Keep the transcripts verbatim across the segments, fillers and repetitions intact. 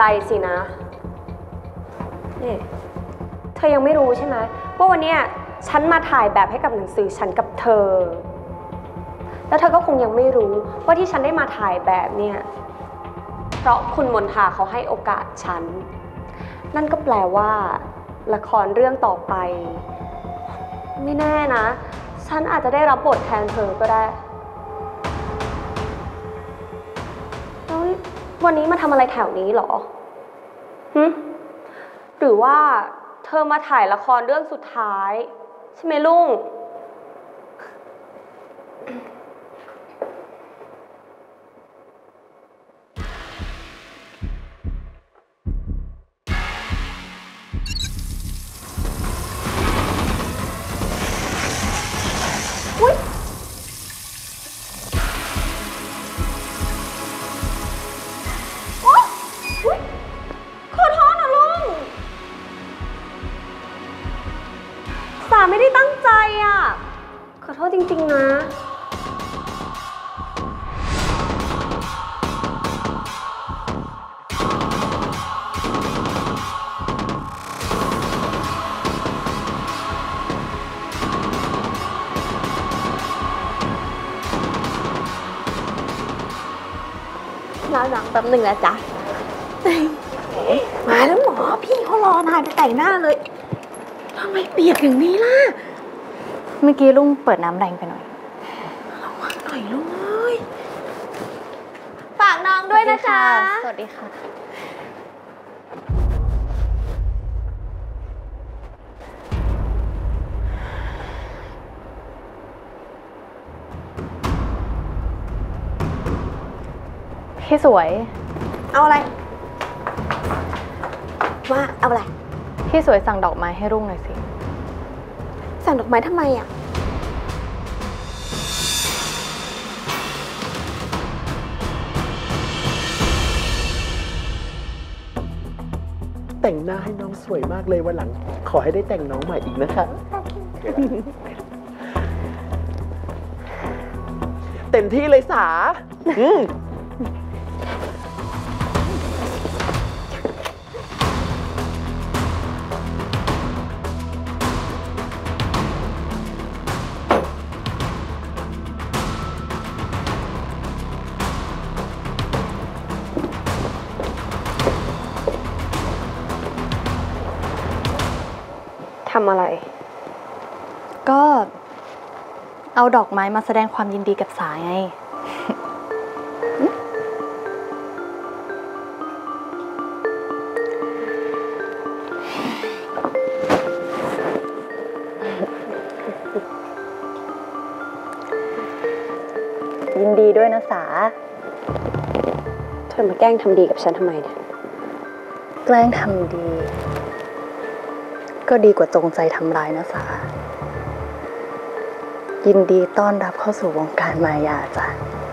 ใจสินะนี่เธอยังไม่รู้ใช่ไหมว่าวันนี้ฉันมาถ่ายแบบให้กับหนังสือฉันกับเธอแล้วเธอก็คงยังไม่รู้ว่าที่ฉันได้มาถ่ายแบบเนี่ยเพราะคุณมนทาเขาให้โอกาสฉันนั่นก็แปลว่าละครเรื่องต่อไปไม่แน่นะฉันอาจจะได้รับบทแทนเธอก็ได้แล้ววันนี้มาทำอะไรแถวนี้หรอหึหรือว่าเธอมาถ่ายละครเรื่องสุดท้ายใช่ไหมลุงไม่ได้ตั้งใจอ่ะขอโทษจริงๆนะรอหนังแป๊บหนึ่งนะจ๊ะมาแล้วหมอพี่เขารอนานจะแต่งหน้าเลยทำไมเปียกอย่างนี้ล่ะเมื่อกี้ลุงเปิดน้ำแรงไปหน่อยระวังหน่อยลุงเอ้ยฝากน้องด้วยนะจ๊ะสวัสดีค่ะพี่สวยเอาอะไรว่าเอาอะไรพี่สวยสั่งดอกไม้ให้รุ่งหน่อยสิสั่งดอกไม้ทำไมอ่ะแต่งหน้าให้น้องสวยมากเลยวันหลังขอให้ได้แต่งน้องใหม่อีกนะคะเต็มที่เลยสาทำอะไรก็เอาดอกไม้มาแสดงความยินดีกับสาไงยินดีด้วยนะสาเธอมาแกล้งทำดีกับฉันทำไมเนี่ยแกล้งทำดีก็ดีกว่าจงใจทำร้ายนะสายินดีต้อนรับเข้าสู่วงการมายาจ้ะ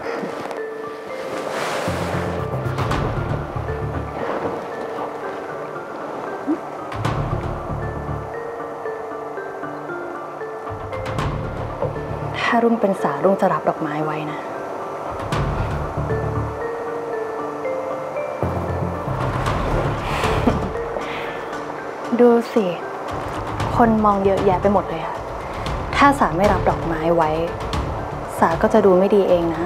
ถ้ารุ่งเป็นสารุ่งจะรับดอกไม้ไว้นะดูสิคนมองเยอะแยะไปหมดเลยอะถ้าสาไม่รับดอกไม้ไว้สาก็จะดูไม่ดีเองนะ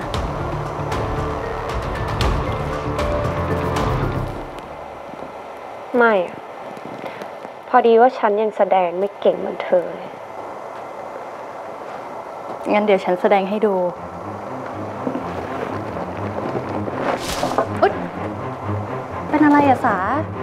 ไม่พอดีว่าฉันยังแสดงไม่เก่งเหมือนเธอเลยงั้นเดี๋ยวฉันแสดงให้ดูอุ๊ยเป็นอะไรอะสา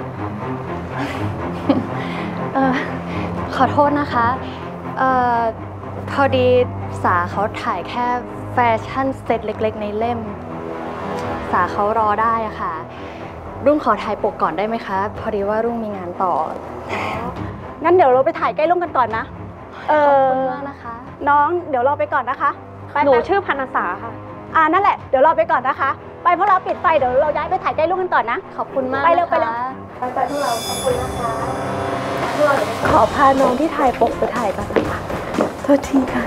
เออขอโทษนะคะเอ่อพอดีสาเขาถ่ายแค่แฟชั่นเซตเล็กๆในเล่มสาเขารอได้อะค่ะรุ่งขอถ่ายปกก่อนได้ไหมคะพอดีว่ารุ่งมีงานต่องั้นเดี๋ยวเราไปถ่ายใกล้รุ่งกันก่อนนะเออขอบคุณมากนะคะน้องเดี๋ยวรอไปก่อนนะคะหนูชื่อพันษาค่ะอ่านั่นแหละเดี๋ยวรอไปก่อนนะคะไปเพราะเราปิดไฟเดี๋ยวเราย้ายไปถ่ายใกล้รุ่งกันก่อนนะขอบคุณมากไปเร็วไปเร็วไปไปพวกเราขอบคุณนะคะขอพาน้องที่ถ่ายปกไปถ่ายก่อนนะคะโทษทีค่ะ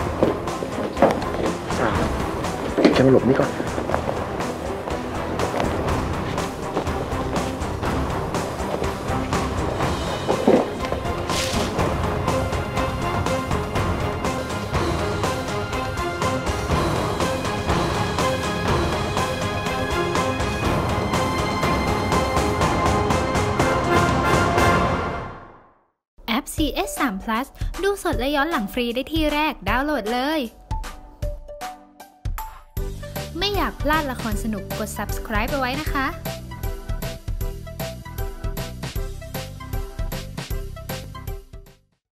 จะมาหลบนี่ก่อนป ซี เอส ทรี Plus ดูสดและย้อนหลังฟรีได้ที่แรกดาวน์โหลดเลย ไม่อยากพลาดละครสนุกกด ซับสไครบ์ เอาไว้นะคะ